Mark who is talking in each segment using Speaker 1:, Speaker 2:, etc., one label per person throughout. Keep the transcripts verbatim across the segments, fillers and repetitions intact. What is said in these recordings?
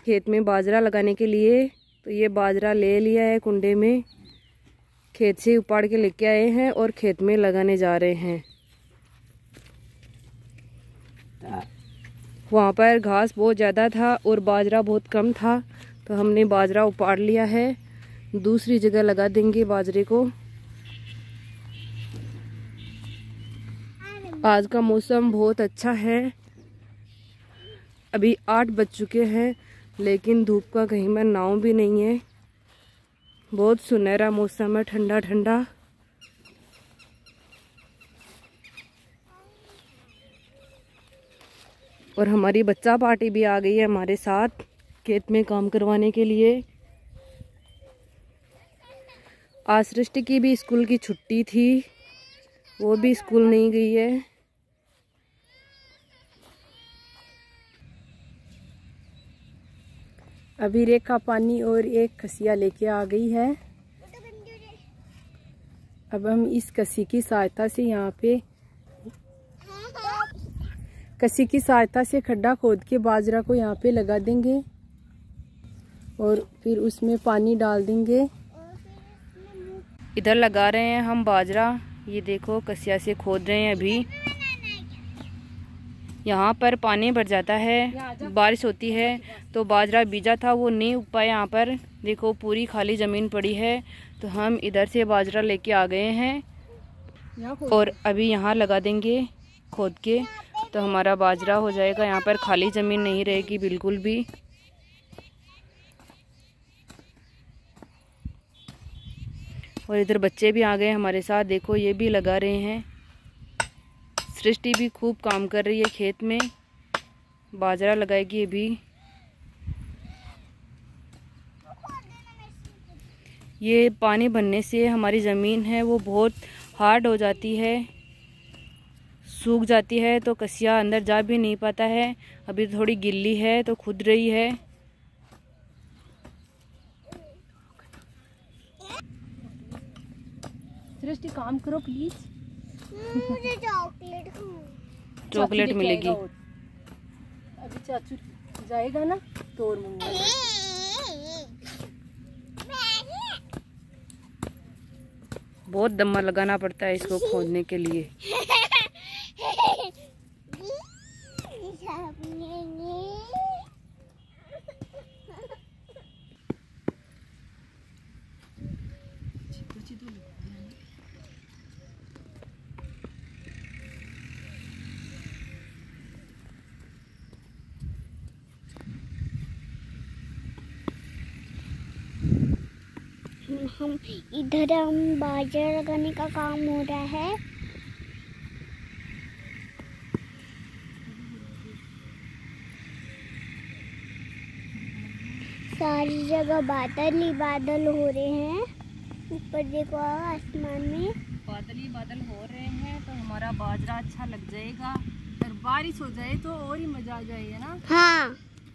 Speaker 1: खेत में बाजरा लगाने के लिए। तो ये बाजरा ले लिया है कुंडे में, खेत से उपाड़ के लेके आए हैं और खेत में लगाने जा रहे हैं। वहाँ पर घास बहुत ज़्यादा था और बाजरा बहुत कम था, तो हमने बाजरा उपाड़ लिया है, दूसरी जगह लगा देंगे बाजरे को। आज का मौसम बहुत अच्छा है। अभी आठ बज चुके हैं लेकिन धूप का कहीं पर नाव भी नहीं है। बहुत सुनहरा मौसम है, ठंडा ठंडा। और हमारी बच्चा पार्टी भी आ गई है हमारे साथ खेत में काम करवाने के लिए। आज सृष्टि की भी स्कूल की छुट्टी थी, वो भी स्कूल नहीं गई है। अभी रेखा पानी और एक कसिया लेके आ गई है। अब हम इस कसी की सहायता से यहाँ पे कसी की सहायता से खड्डा खोद के बाजरा को यहाँ पे लगा देंगे और फिर उसमें पानी डाल देंगे। इधर लगा रहे हैं हम बाजरा, ये देखो कसिया से खोद रहे हैं। अभी यहाँ पर पानी भर जाता है, बारिश होती है तो बाजरा बीजा था वो नहीं उग पाया। यहाँ पर देखो पूरी खाली ज़मीन पड़ी है, तो हम इधर से बाजरा लेके आ गए हैं और अभी यहाँ लगा देंगे खोद के, तो हमारा बाजरा हो जाएगा। यहाँ पर खाली ज़मीन नहीं रहेगी बिल्कुल भी। और इधर बच्चे भी आ गए हमारे साथ, देखो ये भी लगा रहे हैं। सृष्टि भी खूब काम कर रही है खेत में, बाजरा लगाएगी अभी। ये पानी भरने से हमारी ज़मीन है वो बहुत हार्ड हो जाती है, सूख जाती है, तो कसिया अंदर जा भी नहीं पाता है। अभी थोड़ी गिल्ली है तो खुद रही है। सृष्टि काम करो प्लीज।
Speaker 2: मुझे चॉकलेट
Speaker 1: चॉकलेट मिलेगी।
Speaker 2: अभी चाचू जाएगा ना तो और मंगा।
Speaker 1: बहुत दम्मा लगाना पड़ता है इसको खोदने के लिए।
Speaker 2: हम इधर हम बाजरा लगाने का काम हो रहा है। सारी जगह बादल ही बादल हो रहे हैं। ऊपर देखो आसमान में
Speaker 1: बादल ही बादल हो रहे हैं, तो हमारा बाजरा अच्छा लग जाएगा। अगर बारिश हो जाए तो और ही मजा आ जाएगा ना।
Speaker 2: हाँ,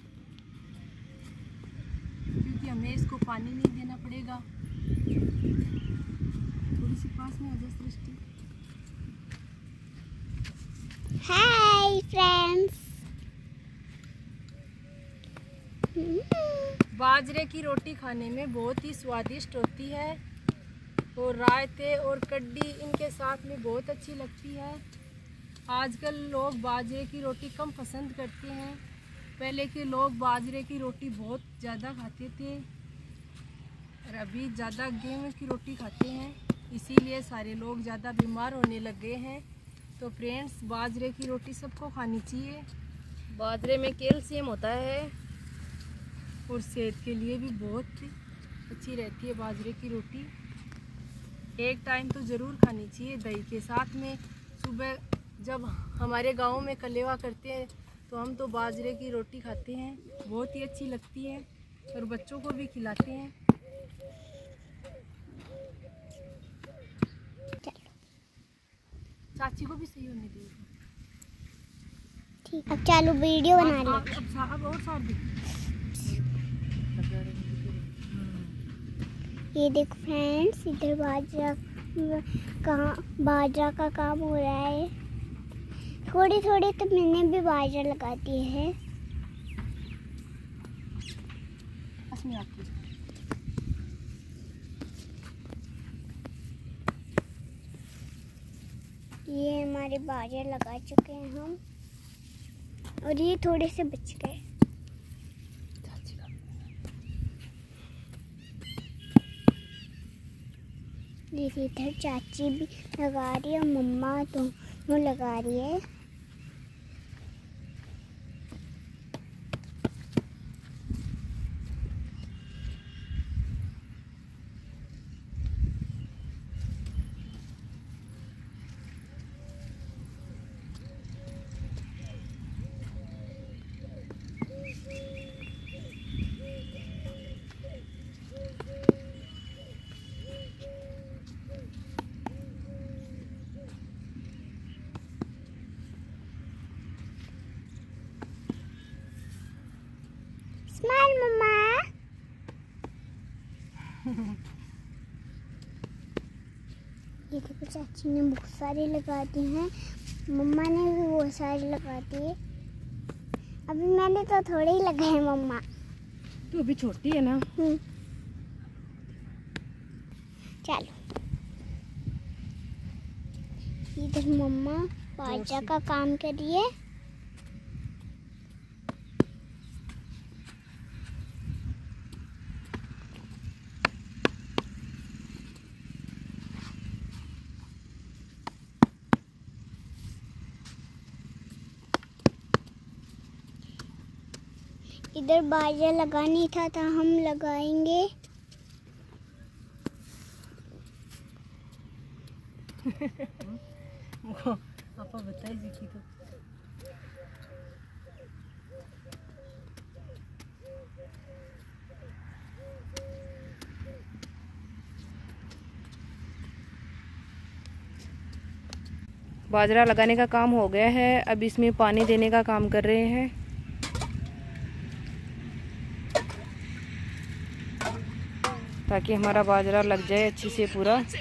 Speaker 1: क्योंकि हमें इसको पानी नहीं देना पड़ेगा। थोड़ी सी पास में आ जा सृष्टि।
Speaker 2: Hi friends.
Speaker 1: बाजरे की रोटी खाने में बहुत ही स्वादिष्ट होती है और रायते और कड्डी इनके साथ में बहुत अच्छी लगती है। आजकल लोग बाजरे की रोटी कम पसंद करते हैं, पहले के लोग बाजरे की रोटी बहुत ज़्यादा खाते थे और अभी ज़्यादा गेहूं की रोटी खाते हैं, इसीलिए सारे लोग ज़्यादा बीमार होने लगे हैं। तो फ्रेंड्स, बाजरे की रोटी सबको खानी चाहिए। बाजरे में कैल्शियम होता है और सेहत के लिए भी बहुत अच्छी रहती है बाजरे की रोटी। एक टाइम तो ज़रूर खानी चाहिए दही के साथ में। सुबह जब हमारे गांव में कलेवा करते हैं तो हम तो बाजरे की रोटी खाते हैं, बहुत ही अच्छी लगती है और बच्चों को भी खिलाते हैं। चाची को भी सही होने दे।
Speaker 2: ठीक, अब चालू वीडियो बना ले।
Speaker 1: अब अब और साथ दे।
Speaker 2: ये देखो फ्रेंड्स, इधर बाजरा कहाँ बाजरा का काम हो रहा है। थोड़ी थोड़ी तो मैंने भी बाजरा लगा दी है।
Speaker 1: कुछ नहीं आती।
Speaker 2: ये हमारे बाजरा लगा चुके हैं हम, और ये थोड़े से बच गए। ये इधर चाची भी लगा रही है और मम्मा दोनों लगा रही है। Smile mama. ये देखो चाची ने बहुत सारे लगा दिए हैं, मम्मा ने भी बहुत सारे लगा दिए। अभी मैंने तो थोड़े ही लगाए मम्मा।
Speaker 1: तू अभी छोटी है ना।
Speaker 2: हम्म। चलो इधर मम्मा बाजरा का काम कर रही है। इधर बाजरा लगानी था तो हम लगाएंगे।
Speaker 1: आपा बताइए जी तो। बाजरा लगाने का काम हो गया है, अब इसमें पानी देने का काम कर रहे हैं। ताकि हमारा बाजरा लग जाए अच्छे से पूरा।
Speaker 3: मुझे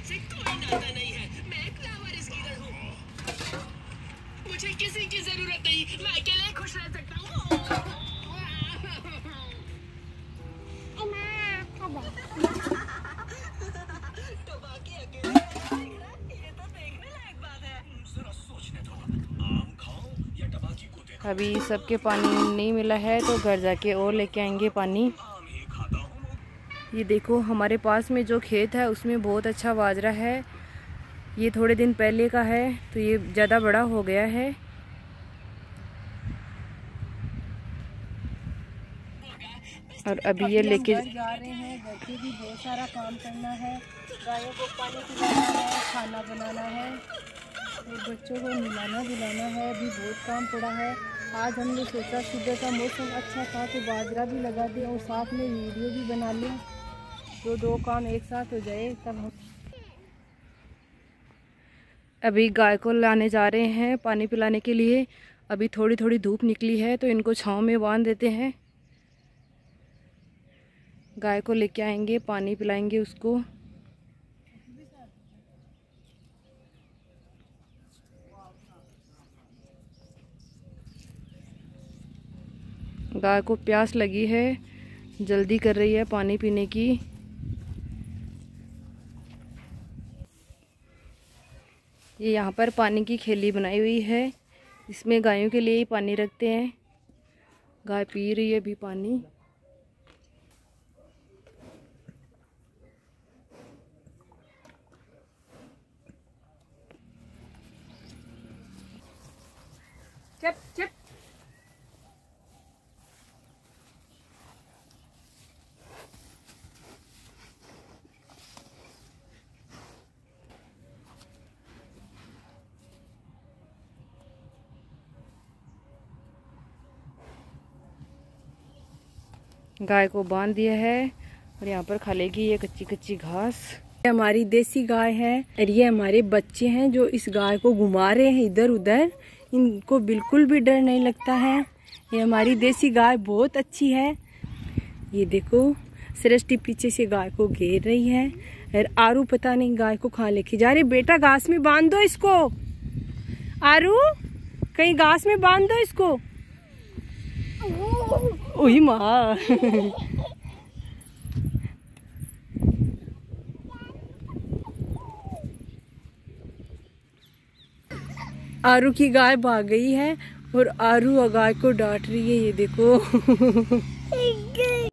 Speaker 3: किसी की जरूरत नहीं, मैं अकेले खुश रह सकता हूँ। तो बाकी अकेले ये तो देखने लायक बात है। जरा सोचने दो, आम खाओ या टबाकी को देखो।
Speaker 1: अभी सबके पानी नहीं मिला है तो घर जाके और लेके आएंगे पानी। ये देखो हमारे पास में जो खेत है उसमें बहुत अच्छा बाजरा है। ये थोड़े दिन पहले का है तो ये ज़्यादा बड़ा हो गया है। और अभी ये लेके जा रहे हैं। घर पे भी बहुत सारा काम करना है, गायों को पानी पिलाना है, खाना बनाना है और बच्चों को मिलाना दिलाना है। अभी बहुत काम पड़ा है। आज हमने सोचा सुबह का मौसम अच्छा था तो बाजरा भी लगा दिया और साथ में वीडियो भी बना लें, तो दो काम एक साथ हो जाए। तब हम अभी गाय को लाने जा रहे हैं पानी पिलाने के लिए। अभी थोड़ी थोड़ी धूप निकली है तो इनको छांव में बांध देते हैं। गाय को लेके आएंगे, पानी पिलाएंगे उसको। गाय को प्यास लगी है, जल्दी कर रही है पानी पीने की। ये यहाँ पर पानी की खेली बनाई हुई है, इसमें गायों के लिए ही पानी रखते हैं। गाय पी रही है अभी पानी। चप चप गाय को बांध दिया है और यहाँ पर खा लेगी ये कच्ची कच्ची घास। ये हमारी देसी गाय है और ये हमारे बच्चे हैं जो इस गाय को घुमा रहे हैं इधर उधर। इनको बिल्कुल भी डर नहीं लगता है। ये हमारी देसी गाय बहुत अच्छी है। ये देखो सृष्टि पीछे से गाय को घेर रही है और आरू पता नहीं गाय को कहाँ लेके जा रही। बेटा घास में बांध दो इसको, आरू कहीं घास में बांध दो इसको। ओही माँ आरू की गाय भाग गई है और आरू गाय को डांट रही है, ये देखो।